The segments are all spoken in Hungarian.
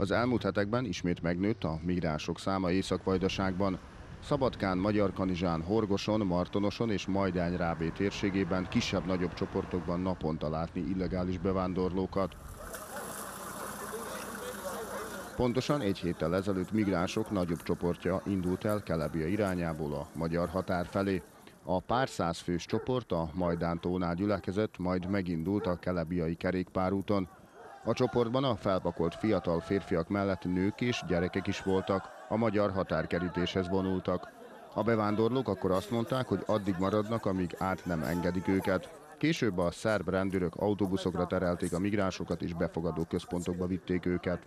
Az elmúlt hetekben ismét megnőtt a migránsok száma Észak-Vajdaságban. Szabadkán, Magyarkanizsán, Horgoson, Martonoson és Majdán-Rábé térségében kisebb-nagyobb csoportokban naponta látni illegális bevándorlókat. Pontosan egy héttel ezelőtt migránsok nagyobb csoportja indult el Kelebia irányából a magyar határ felé. A pár száz fős csoport a Majdán-tónál gyülekezett, majd megindult a kelebiai kerékpárúton. A csoportban a felpakolt fiatal férfiak mellett nők és gyerekek is voltak, a magyar határkerítéshez vonultak. A bevándorlók akkor azt mondták, hogy addig maradnak, amíg át nem engedik őket. Később a szerb rendőrök autóbuszokra terelték a migránsokat és befogadó központokba vitték őket.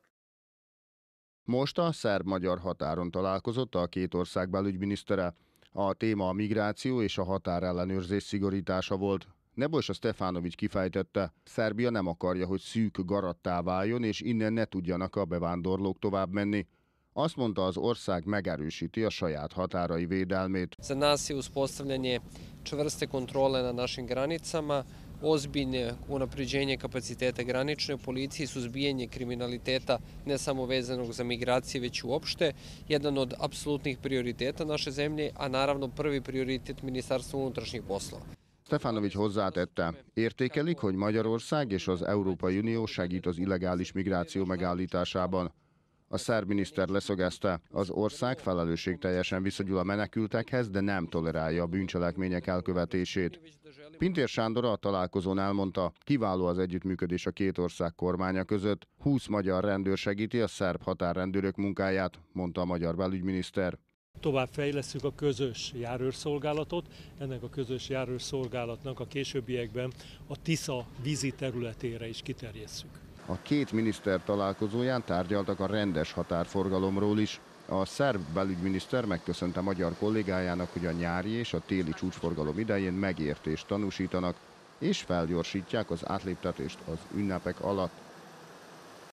Most a szerb-magyar határon találkozott a két ország belügyminisztere. A téma a migráció és a határellenőrzés szigorítása volt. Nebojsa Stefanovics kifejtette, Szerbia nem akarja, hogy szűk garattá váljon, és innen ne tudjanak a bevándorlók tovább menni. Azt mondta, az ország megerősíti a saját határai védelmét. Za nas je uspostavljanje čvrste kontrole na našim granicama, ozbiljne unapređenje kapaciteta granične policije, suzbijanje kriminaliteta ne samo vezanog za migracije, već uopšte, jedan od apsolutnih prioriteta naše zemlje, a naravno prvi prioritet Ministarstva unutrašnjih poslova. Stefanovics hozzátette, értékelik, hogy Magyarország és az Európai Unió segít az illegális migráció megállításában. A szerb miniszter leszögezte, az ország felelősségteljesen viszonyul a menekültekhez, de nem tolerálja a bűncselekmények elkövetését. Pintér Sándor a találkozón elmondta, kiváló az együttműködés a két ország kormánya között, 20 magyar rendőr segíti a szerb határrendőrök munkáját, mondta a magyar belügyminiszter. Tovább fejlesszük a közös járőrszolgálatot, ennek a közös járőrszolgálatnak a későbbiekben a Tisza vízi területére is kiterjesszük. A két miniszter találkozóján tárgyaltak a rendes határforgalomról is. A szerb belügyminiszter megköszönte magyar kollégájának, hogy a nyári és a téli csúcsforgalom idején megértést tanúsítanak, és felgyorsítják az átléptetést az ünnepek alatt.